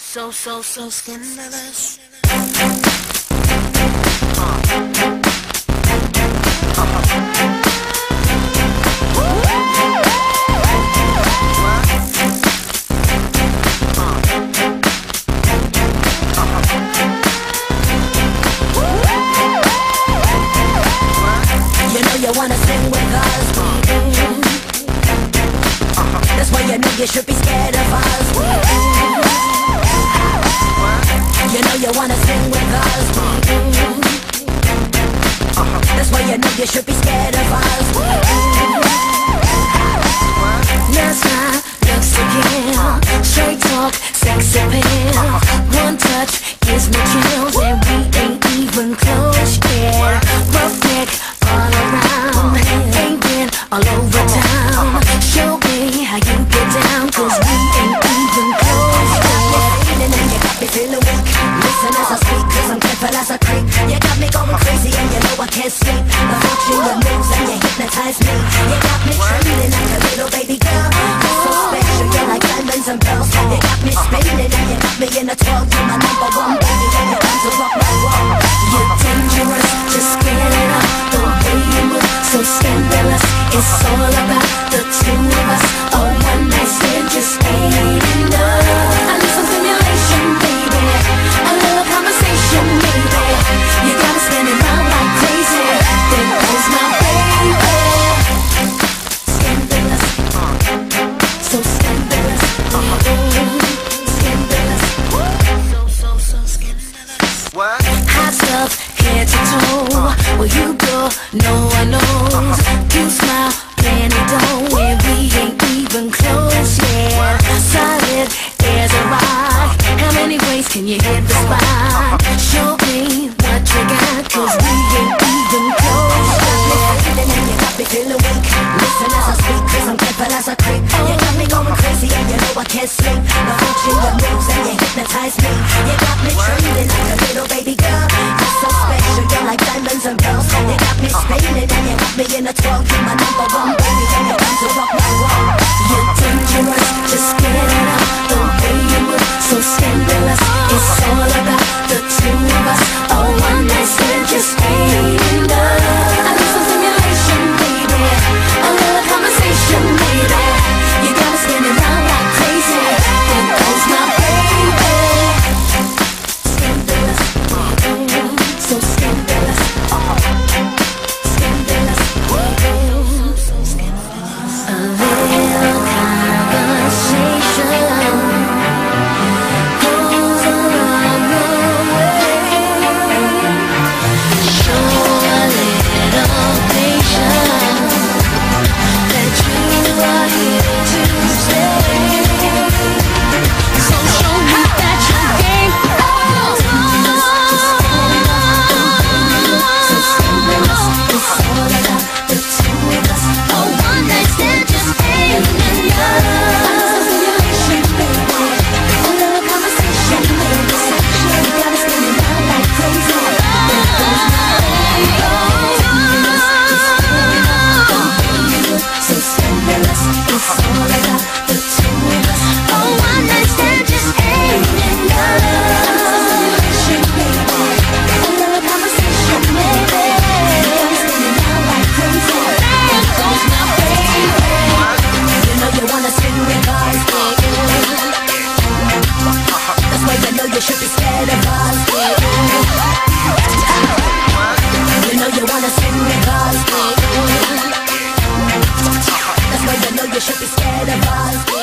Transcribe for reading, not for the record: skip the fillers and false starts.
So scandalous. You know you wanna sing with us. That's why you know you should be scared of us. You know you wanna sing with us. That's why you know you should be scared of us. That's my looks again. Straight talk, sex appeal. One touch gives me chills, and we ain't even close yet. Rough neck all around, ain't been all over town. Show me how you get down, 'cause we ain't even close yet. And you got me feeling weak. Listen as I speak, 'cause I'm careful as a creep. You got me going crazy and you know I can't sleep. I watch you your moves and you hypnotize me. You got me trembling like a little baby girl. You're so special, you're like diamonds and pearls. You got me spinning and you got me in a 12. You're my number one baby and you're bound to rock my world. You're dangerous, just get it up. The way you move, so scandalous. It's all about the two of us. A one night stand just ain't enough. I need some stimulation, baby. A little conversation, baby. You got me spinning round like crazy. There goes my baby. Scandalous, so scandalous. Scandalous, so scandalous. What? Hot stuff, head to toe. Where you go, no one knows. You smile, man, it don't. And we ain't even close yet. Solid as a rock. How many ways can you hit the spot? Show me what you got, 'cause we ain't even close yet. And you got me feeling weak. Listen as I speak, 'cause I'm careful as a creep. You got me going crazy and you know I can't sleep. I watch you your moves and you hypnotize me. You got me trembling like a little baby girl. You're so special, you're like diamonds and pearls. You got me spinning and you got me in a 12. You're my number one baby and you're bound to rock my world. You're dangerous, just get it up. The way you move, so scandalous. It's all about the two of us. A one night stand just ain't enough. I need some stimulation, baby. A little conversation, baby. You got me spinning round like crazy. There goes my baby. Scandalous, so scandalous. Scandalous, so scandalous. A little conversation goes a long way. Show a little patience that you are here to stay. So show me that you're game. It's all about the two of us. A one night stand just ain't enough. Stimulation, baby. A little conversation, baby. You got me spinning round like crazy. There goes my baby. So scandalous. It's all about the two of us. A one night stand just ain't enough. Stimulation, baby. A little conversation, baby. You got me spinning round like crazy. There goes my baby. You know you wanna sing with us. That's why you know you should be scared of us. You know you wanna sing with us. That's why you know you should be scared of us.